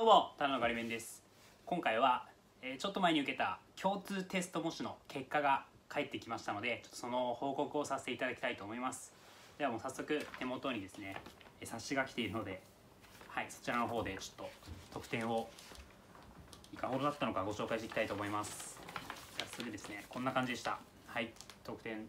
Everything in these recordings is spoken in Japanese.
どうも、ただのガリベンです。今回は、ちょっと前に受けた共通テスト模試の結果が返ってきましたので、ちょっとその報告をさせていただきたいと思います。ではもう早速手元にですね、冊子が来ているので、はい、そちらの方でちょっと得点をいかほどだったのかご紹介していきたいと思います。じゃあそれですね、こんな感じでした。はい、得点。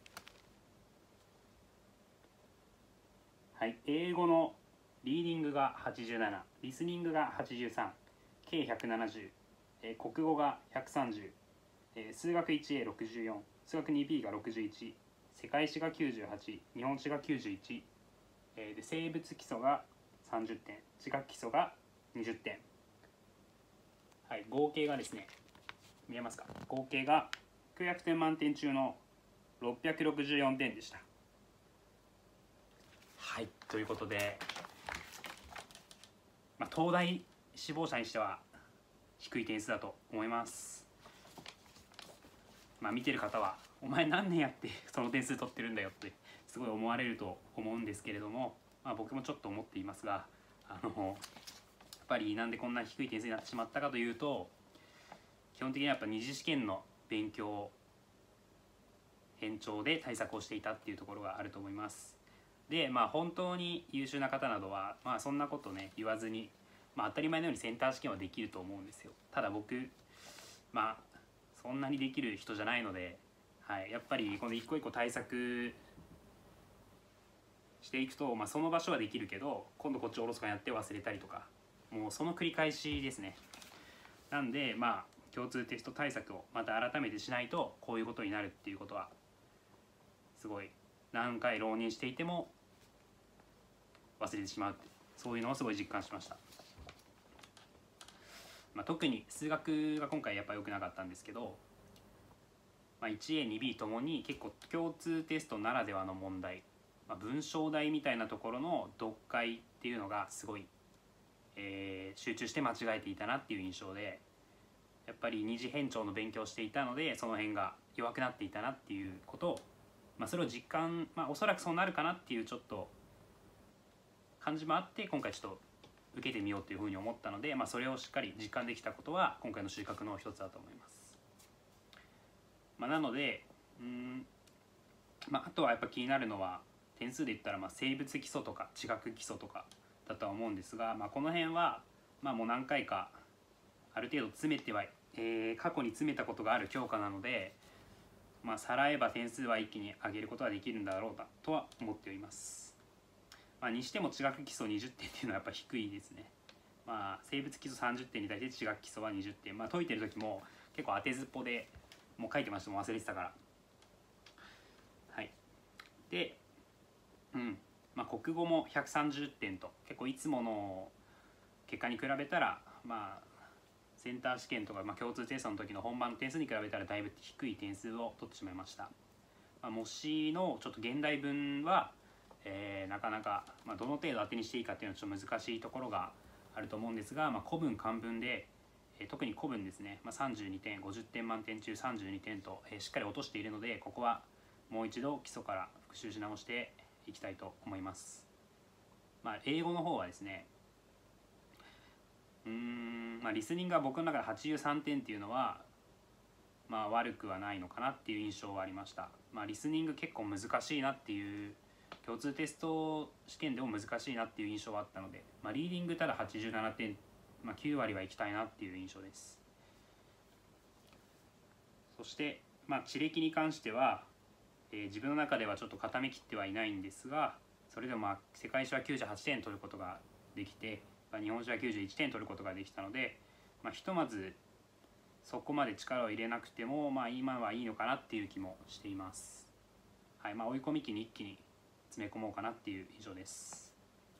はい、英語のリーディングが87、リスニングが83、計170、国語が130、数学 1A64、数学 2B が61、世界史が98、日本史が91、で生物基礎が30点、地学基礎が20点、はい、合計がですね、見えますか、合計が900点満点中の664点でした。はい、ということで、東大志望者にしては低い点数だと思います。見てる方は「お前何年やってその点数取ってるんだよ」ってすごい思われると思うんですけれども、僕もちょっと思っていますが、やっぱりなんでこんな低い点数になってしまったかというと、基本的にはやっぱ二次試験の勉強偏重で対策をしていたっていうところがあると思います。で本当に優秀な方などは、そんなことね言わずに、当たり前のようにセンター試験はできると思うんですよ。ただ僕そんなにできる人じゃないので、はい、やっぱりこの一個一個対策していくと、その場所はできるけど今度こっちおろそかにやって忘れたりとか、もうその繰り返しですね。なんで共通テスト対策をまた改めてしないとこういうことになるっていうことはすごい何回浪人していても忘れてしまう、そういうのをすごい実感しました。特に数学が今回やっぱ良くなかったんですけど、1A、2B ともに結構共通テストならではの問題、文章題みたいなところの読解っていうのがすごい、集中して間違えていたなっていう印象で、やっぱり二次偏重の勉強をしていたのでその辺が弱くなっていたなっていうことを、それを実感、おそらくそうなるかなっていうちょっと感じもあって、今回ちょっと受けてみようというふうに思ったので、それをしっかり実感できたことは今回の収穫の一つだと思います。なのであとはやっぱ気になるのは点数で言ったら生物基礎とか地学基礎とかだとは思うんですが、この辺はもう何回かある程度詰めては、過去に詰めたことがある教科なので、さらえば点数は一気に上げることはできるんだろうとは思っております。にしても地学基礎20点っていうのはやっぱ低いですね。生物基礎30点に対して地学基礎は20点、解いてる時も結構当てずっぽでもう書いてました、もう忘れてたから。はい。で国語も130点と結構いつもの結果に比べたらセンター試験とか、共通テストの時の本番の点数に比べたらだいぶ低い点数を取ってしまいました。模試のちょっと現代文はなかなか、どの程度当てにしていいかっていうのはちょっと難しいところがあると思うんですが、古文漢文で、特に古文ですね、32点50点満点中32点と、しっかり落としているので、ここはもう一度基礎から復習し直していきたいと思います。英語の方はですね、リスニングが僕の中で83点っていうのは悪くはないのかなっていう印象はありました。リスニング結構難しいなっていう、共通テスト試験でも難しいなっていう印象はあったので、リーディングただ87点、9割はいきたいなっていう印象です。そして地歴に関しては、自分の中ではちょっと固めきってはいないんですが、それでも世界史は98点取ることができて、日本史は91点取ることができたので、ひとまずそこまで力を入れなくても今はいいのかなっていう気もしています。はい、追い込み期に一気に詰め込もうかなっていう印象です。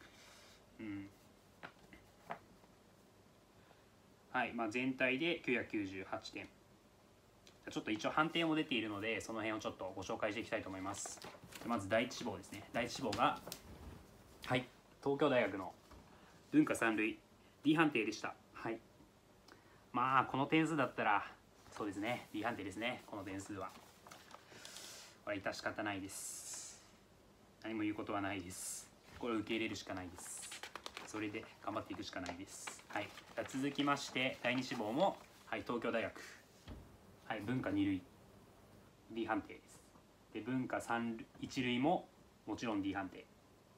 はい、全体で998点。ちょっと一応判定も出ているので、その辺をちょっとご紹介していきたいと思います。まず第一志望ですね。第一志望が、はい、東京大学の文化三類 D 判定でした。はい、この点数だったらそうですね、 D 判定ですね。この点数はこれは致し方ないです。何も言うことはないです。これを受け入れるしかないです。それで頑張っていくしかないです。はい。 続きまして第2志望も、はい、東京大学、はい、文科2類 D 判定です。で文科1類ももちろん D 判定。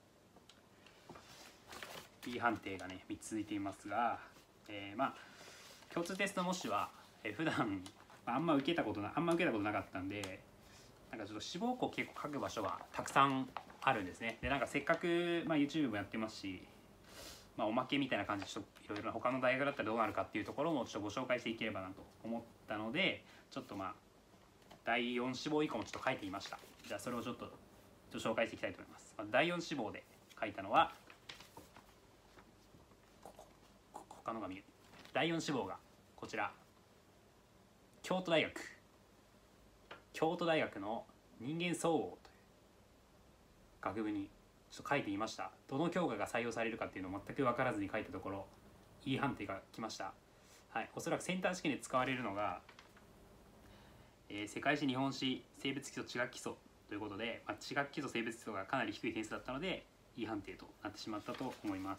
D 判定がね3つ続いていますが、まあ共通テスト模試は、普段あんま受けたことなかったんで、なんかちょっと志望校結構書く場所がたくさんあるんですね。でなんかせっかく、YouTube もやってますし、おまけみたいな感じでちょっといろいろ他の大学だったらどうなるかっていうところもちょっとご紹介していければなと思ったので、ちょっと第4志望以降もちょっと書いてみました。じゃあそれをちょっと紹介していきたいと思います。第4志望で書いたのは他のが見える。第4志望がこちら、京都大学の人間総合という学部にちょっと書いてみました。どの教科が採用されるかっていうのを全く分からずに書いたところ E 判定が来ました。はい、おそらくセンター試験で使われるのが、世界史、日本史、生物基礎、地学基礎ということで、地学基礎、生物基礎がかなり低い点数だったので E 判定となってしまったと思います。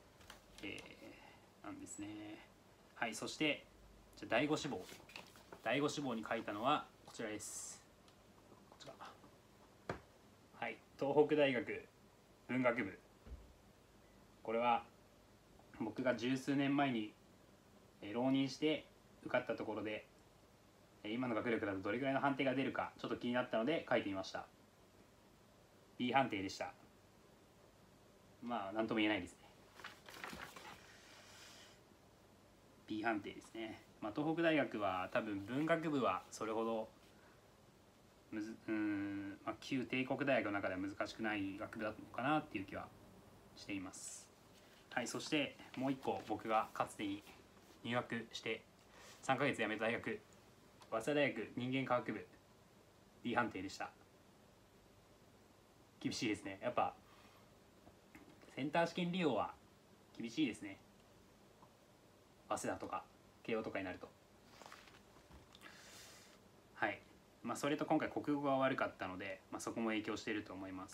なんですね。はい、そしてじゃあ第5志望に書いたのはこちらです。こちら、はい、東北大学文学部。これは僕が十数年前に浪人して受かったところで、今の学力だとどれぐらいの判定が出るかちょっと気になったので書いてみました。 B 判定でした。何とも言えないですね。 B 判定ですね。東北大学は多分文学部はそれほど旧帝国大学の中では難しくない学部だったのかなっていう気はしています。はい、そしてもう一個、僕がかつてに入学して3ヶ月辞めた大学、早稲田大学人間科学部 D 判定でした。厳しいですね。やっぱセンター試験利用は厳しいですね。早稲田とか慶応とかになると。はい、それと今回国語が悪かったので、そこも影響していると思います。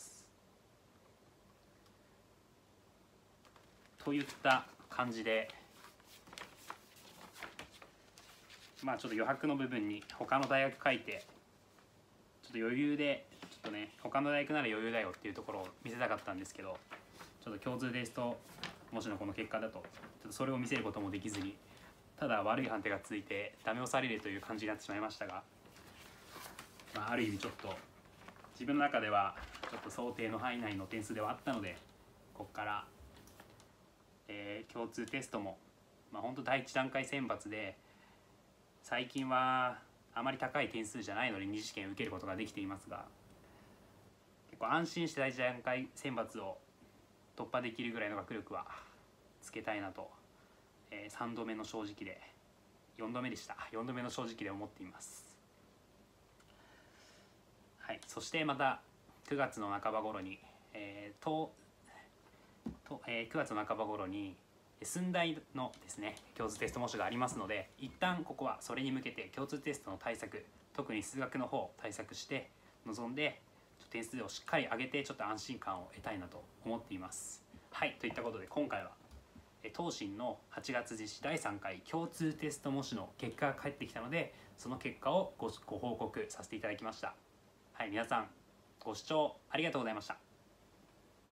といった感じで、ちょっと余白の部分に他の大学書いて、ちょっと余裕でちょっとね、他の大学なら余裕だよっていうところを見せたかったんですけど、ちょっと共通テスト模試のこの結果だとちょっとそれを見せることもできずに、ただ悪い判定がついてダメ押されるという感じになってしまいましたが、ある意味ちょっと自分の中ではちょっと想定の範囲内の点数ではあったので、ここから、共通テストも本当第一段階選抜で最近はあまり高い点数じゃないので二次試験受けることができていますが、結構安心して第一段階選抜を突破できるぐらいの学力はつけたいなと、3度目の正直で4度目でした。4度目の正直で思っています。はい、そしてまた9月の半ば頃に、9月の半ば頃に寸大のですね共通テスト模試がありますので、一旦ここはそれに向けて共通テストの対策、特に数学の方対策して臨んで、点数をしっかり上げてちょっと安心感を得たいなと思っています。はい、といったことで今回は東進の8月実施第3回共通テスト模試の結果が返ってきたので、その結果をご報告させていただきました。はい、皆さんご視聴ありがとうございました。